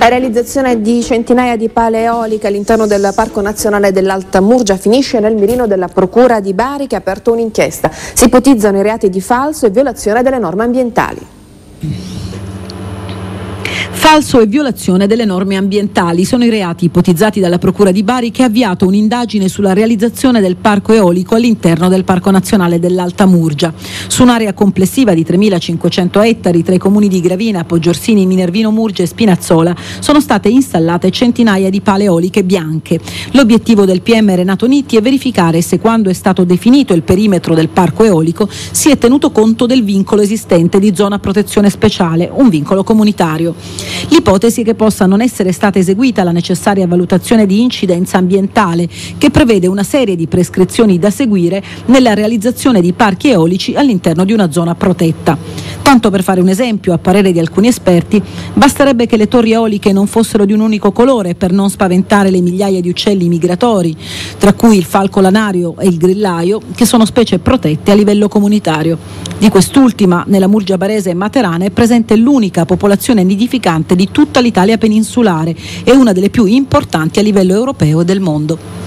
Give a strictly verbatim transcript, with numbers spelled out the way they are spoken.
La realizzazione di centinaia di pale eoliche all'interno del Parco Nazionale dell'Alta Murgia finisce nel mirino della Procura di Bari, che ha aperto un'inchiesta. Si ipotizzano i reati di falso e violazione delle norme ambientali. Falso e violazione delle norme ambientali sono i reati ipotizzati dalla Procura di Bari, che ha avviato un'indagine sulla realizzazione del parco eolico all'interno del Parco Nazionale dell'Alta Murgia. Su un'area complessiva di tremilacinquecento ettari tra i comuni di Gravina, Poggiorsini, Minervino Murgia e Spinazzola sono state installate centinaia di pale eoliche bianche. L'obiettivo del P M Renato Nitti è verificare se, quando è stato definito il perimetro del parco eolico, si è tenuto conto del vincolo esistente di zona a protezione speciale, un vincolo comunitario. L'ipotesi è che possa non essere stata eseguita la necessaria valutazione di incidenza ambientale, che prevede una serie di prescrizioni da seguire nella realizzazione di parchi eolici all'interno di una zona protetta. Tanto per fare un esempio, a parere di alcuni esperti, basterebbe che le torri eoliche non fossero di un unico colore per non spaventare le migliaia di uccelli migratori, tra cui il falco lanario e il grillaio, che sono specie protette a livello comunitario. Di quest'ultima, nella Murgia Barese e Materana, è presente l'unica popolazione nidificante di tutta l'Italia peninsulare e una delle più importanti a livello europeo e del mondo.